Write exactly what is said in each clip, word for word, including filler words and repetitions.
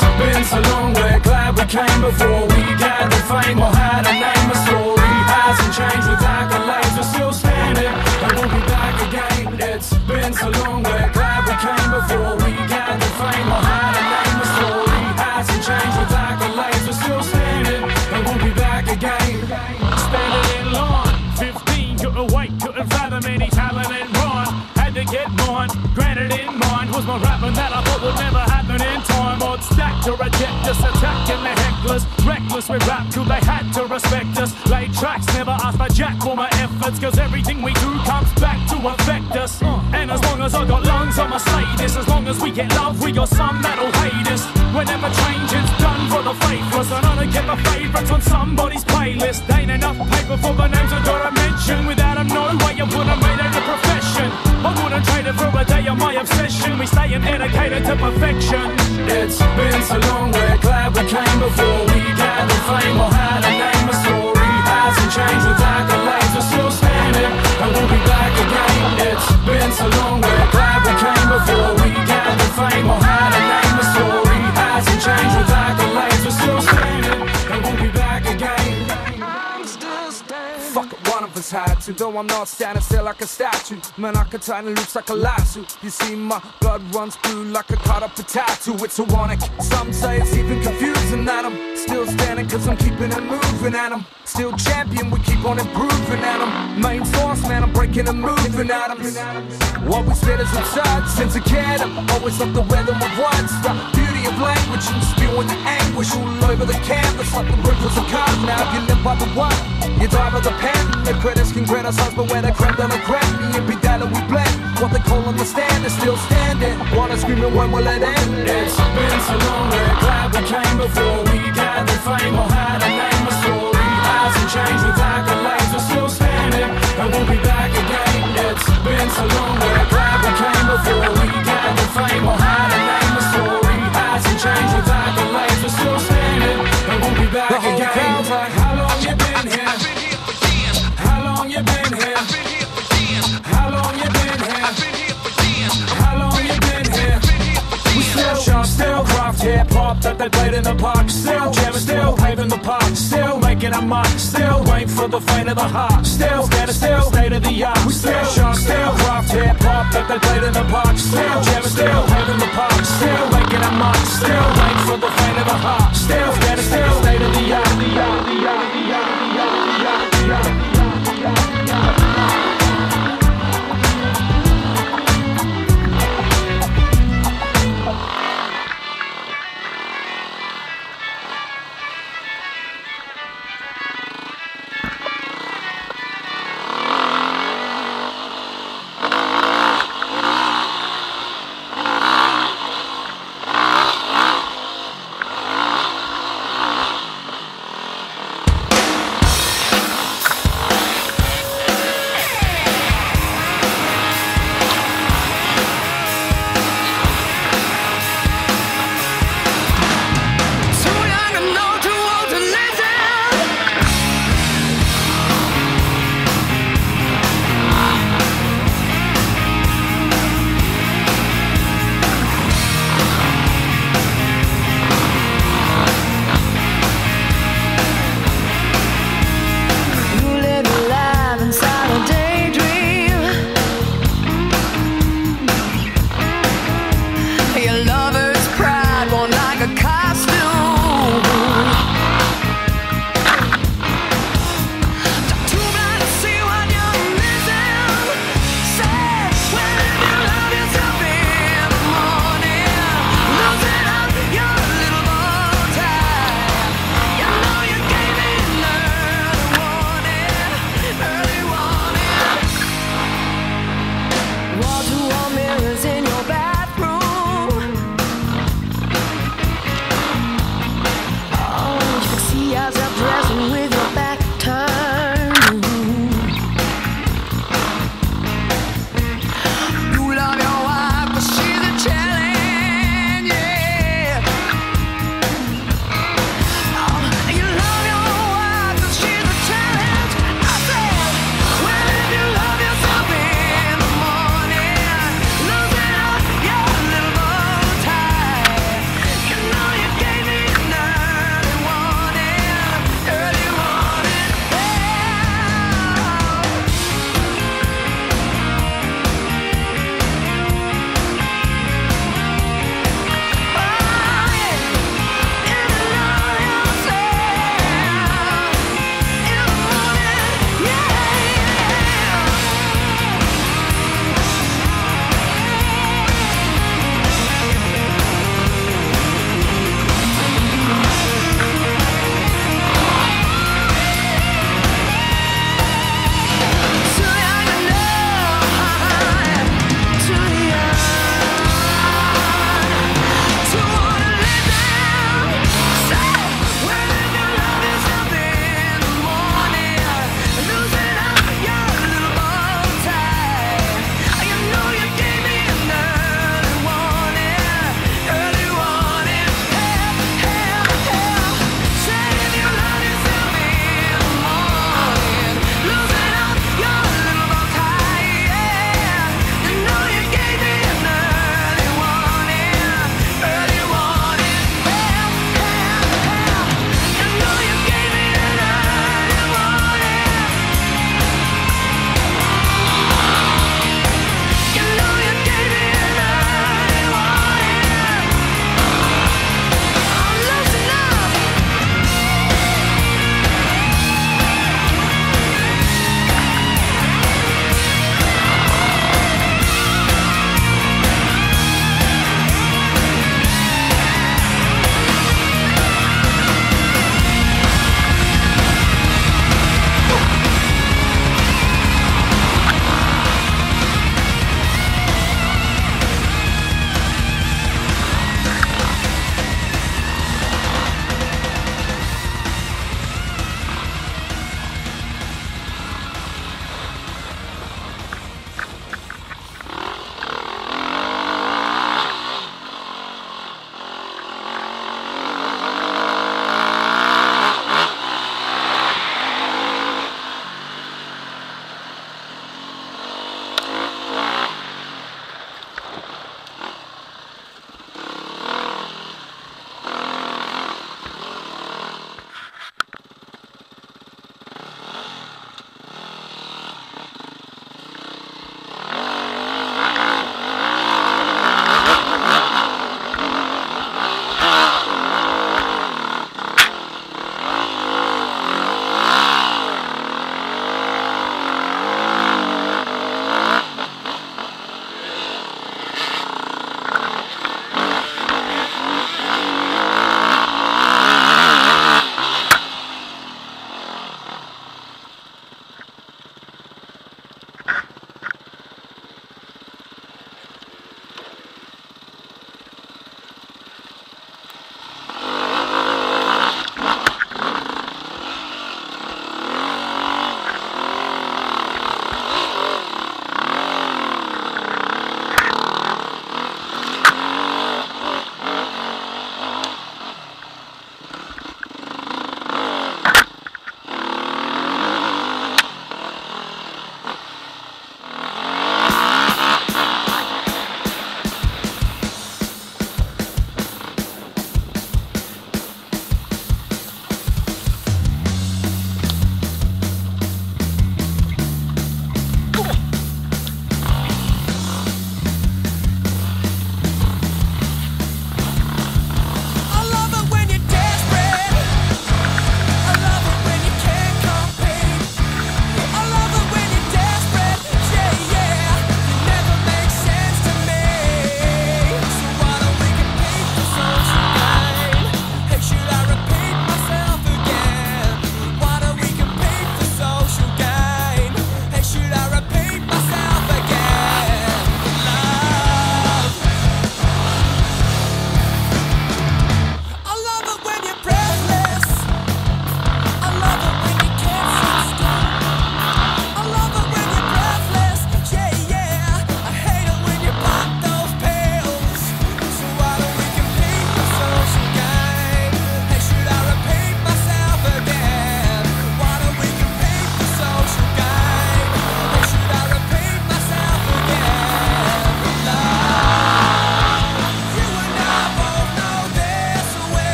been so long, we're glad we came before we gathered fame or had a name. A story hasn't changed with accolades, we're still standing and we'll be back again. It's been so long, we're glad we came before we gathered fame or had a name. A story hasn't changed with accolades, we're still standing and we'll be back again. Standing in line, fifteen, couldn't wait, couldn't fathom any talent and rhyme. Had to get mine, granted in mind was my rapping that I thought would never happen in time. Odds stacked to reject us, attacking the hecklers. Reckless with rap till they had to respect us. Laid tracks, never asked for jack for my efforts, cause everything we do comes back to affect us. And as long as I got lungs, I'ma say this. As long as we get love, we got some that'll hate us. Whenever changing's done for the faithless, and I don't get the favourites on somebody's playlist. Ain't enough paper for the names I gotta mention. Without them, no way I would've made it a profession. I wouldn't trade it for a day of my obsession. We staying dedicated to perfection. It's been so long, we're glad we came before we gathered fame or had a name. A story hasn't changed with accolades, we're still standing and we'll be back again. It's been so long, we're glad we came before we gathered fame or had a name. A story hasn't changed with accolades, we're still standing and we'll be back again. I'm still standing. Fuck it, one of us had to, though I'm not standing still like a statue. Man, I could tighten loops like a lasso. You see my blood runs blue like a cut up a tattoo. It's ironic, some say it's even confusing that I'm still standing cause I'm keeping it moving. And I'm still champion, we keep on improving. And I'm main source, man, I'm breaking and moving atoms. What we spit is absurd, since a kid I've always loved the rhythm of words. The beauty of language and spewing the anguish all over the canvas like the ripples of cars. Now if you live by the word, you die by the pen. The critics can criticize, but where the creme de la creme, me and Big Daddy we blend. What they call on the stand is still standing. Wanna scream and when will it end? It's been so long, we're glad we came before we gathered fame or had a name. A story hasn't changed with accolades, we're still standing and we'll be back again. It's been so long, we're glad we came before we gathered fame or had a name. A story hasn't changed with accolades, we're still standing and we'll be back again. Like, how long you been here? How long you been here? How long you been here? How long you been here? We still sharp, still craft hip hop that they played in the park. Still jamming, still paving the park. Still making a mark. Still waiting for the faint of the heart. Still standing, still state of the art. We still sharp, still craft hip hop that they played in the park. Still jamming, still paving the park. Still making a mark. Still waiting for the faint of the heart. Still standing, still state of the art. The art, the art, the art, the art, the art, the art.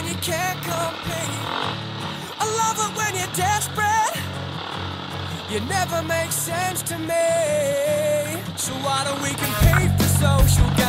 when you can't compete. I love it when you're desperate. You never make sense to me. So why don't we compete for social gain?